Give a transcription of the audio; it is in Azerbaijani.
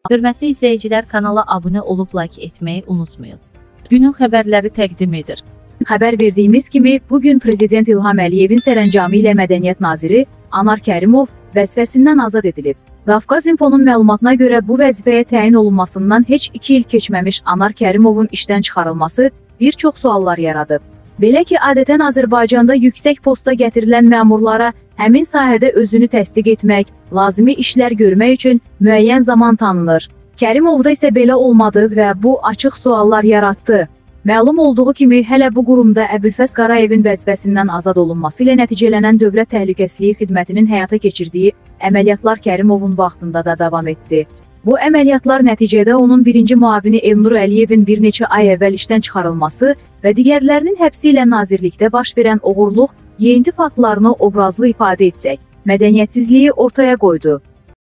Hörmətli izləyicilər, kanala abunə olub like etməyi unutmayın. Günün xəbərləri təqdim edir. Xəbər verdiyimiz kimi, bugün Prezident İlham Əliyevin sərəncamı ilə Mədəniyyət Naziri Anar Kərimov vəzifəsindən azad edilib. Qafqaz İnfonun məlumatına görə bu vəzifəyə təyin olunmasından heç 2 il keçməmiş Anar Kərimovun işdən çıxarılması bir çox suallar yaradıb. Belə ki, adətən Azərbaycanda yüksək posta gətirilən məmurlara həmin sahədə özünü təsdiq etmək, lazımi işlər görmək üçün müəyyən zaman tanınır. Kərimovda isə belə olmadı və bu açıq suallar yaratdı. Məlum olduğu kimi, hələ bu qurumda Əbülfəz Qarayevin vəzifəsindən azad olunması ilə nəticələnən Dövlət Təhlükəsizliyi Xidmətinin həyata keçirdiyi əməliyyatlar Kərimovun vaxtında da davam etdi. Bu əməliyyatlar nəticədə onun birinci müavini Elnur Əliyevin bir neçə ay əvvəl işdən çıxarılması və digərlərinin həbsi ilə nazirlikdə baş verən oğurluq, yeyinti faktlarını obrazlı ifadə etsək, mədəniyyətsizliyi ortaya qoydu.